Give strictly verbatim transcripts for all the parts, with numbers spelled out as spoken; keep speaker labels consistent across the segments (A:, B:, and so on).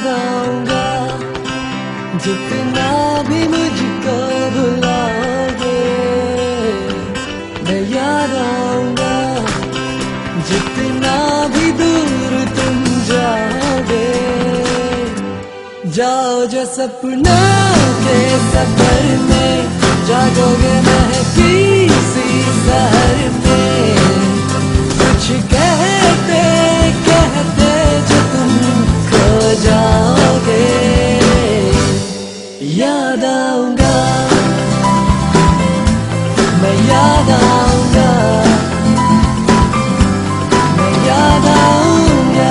A: याद आऊंगा जितना भी मुझको भुलाओगे। मैं याद आऊंगा जितना भी दूर तुम जाओगे। जाओ जो सपनों के सफर में, जागोगे महकी सी शहर में। कुछ कहते कहते जो तुम खो जाओगे। याद आऊंगा, मैं याद आऊंगा, मैं याद आऊंगा।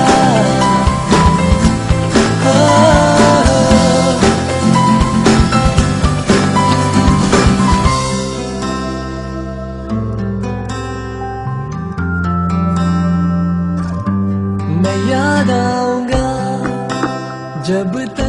A: मैं याद आऊंगा जब तक